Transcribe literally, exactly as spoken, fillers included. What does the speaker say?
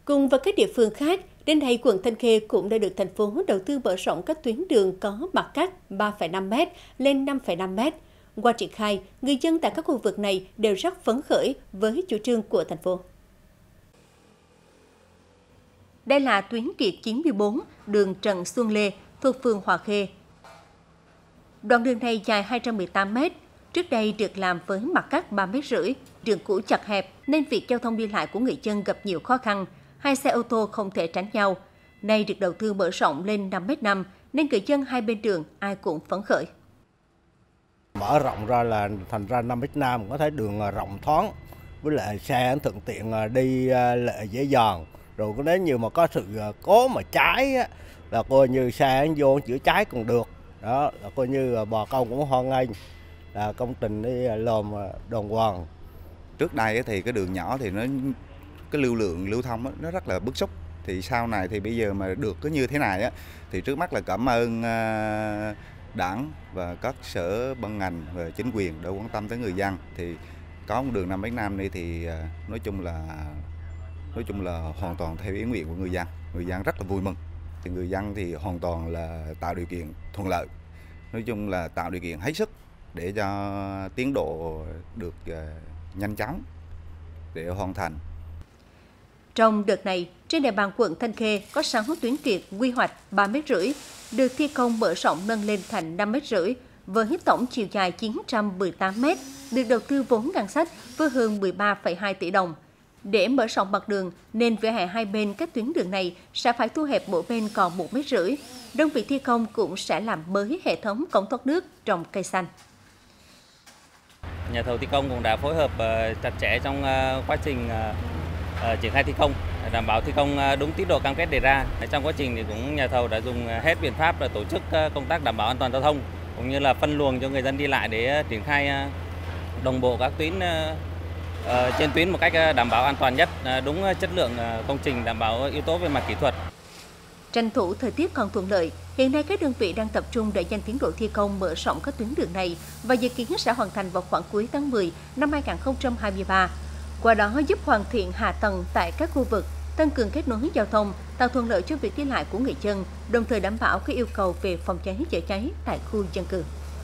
Cùng với các địa phương khác, đến nay quận Thanh Khê cũng đã được thành phố đầu tư mở rộng các tuyến đường có mặt cắt ba phẩy năm mét lên năm phẩy năm mét. Qua triển khai, người dân tại các khu vực này đều rất phấn khởi với chủ trương của thành phố. Đây là tuyến Kiệt chín mươi tư, đường Trần Xuân Lê, thuộc phường Hòa Khê. Đoạn đường này dài hai trăm mười tám mét, trước đây được làm với mặt cắt ba mét rưỡi, đường cũ chật hẹp nên việc giao thông đi lại của người dân gặp nhiều khó khăn, hai xe ô tô không thể tránh nhau. Nay được đầu tư mở rộng lên năm mét năm nên người dân hai bên đường ai cũng phấn khởi. Mở rộng ra là thành ra năm mét năm có thấy đường rộng thoáng, với lại xe thuận tiện đi lại dễ dàng. Rồi nếu như mà có sự cố mà cháy á, là coi như xe vô chữa cháy còn được. Đó là coi như bà con cũng hoan nghênh là công trình đi làm đàng hoàng. Trước đây thì cái đường nhỏ thì nó cái lưu lượng lưu thông nó rất là bức xúc. Thì sau này thì bây giờ mà được cái như thế này á, thì trước mắt là cảm ơn Đảng và các sở ban ngành và chính quyền đã quan tâm tới người dân. Thì có một đường năm mét năm này thì nói chung là nói chung là hoàn toàn theo ý nguyện của người dân. Người dân rất là vui mừng. Thì người dân thì hoàn toàn là tạo điều kiện thuận lợi. Nói chung là tạo điều kiện hết sức để cho tiến độ được nhanh chóng để hoàn thành. Trong đợt này, trên địa bàn quận Thanh Khê có sáu tuyến Kiệt quy hoạch ba mét rưỡi, được thi công mở rộng nâng lên thành năm mét rưỡi, với tổng chiều dài chín trăm mười tám mét, được đầu tư vốn ngân sách với hơn mười ba phẩy hai tỷ đồng. Để mở rộng mặt đường, nên vỉa hè hai bên các tuyến đường này sẽ phải thu hẹp mỗi bên còn một mét rưỡi. Đơn vị thi công cũng sẽ làm mới hệ thống cống thoát nước trồng cây xanh. Nhà thầu thi công cũng đã phối hợp chặt chẽ trong quá trình triển khai thi công, đảm bảo thi công đúng tiến độ cam kết đề ra. Trong quá trình thì cũng nhà thầu đã dùng hết biện pháp là tổ chức công tác đảm bảo an toàn giao thông, cũng như là phân luồng cho người dân đi lại để triển khai đồng bộ các tuyến trên tuyến một cách đảm bảo an toàn nhất, đúng chất lượng công trình, đảm bảo yếu tố về mặt kỹ thuật. Tranh thủ thời tiết còn thuận lợi, hiện nay các đơn vị đang tập trung đẩy nhanh tiến độ thi công mở rộng các tuyến đường này và dự kiến sẽ hoàn thành vào khoảng cuối tháng mười năm hai nghìn không trăm hai mươi ba. Qua đó giúp hoàn thiện hạ tầng tại các khu vực, tăng cường kết nối giao thông, tạo thuận lợi cho việc đi lại của người dân, đồng thời đảm bảo các yêu cầu về phòng cháy chữa cháy tại khu dân cư.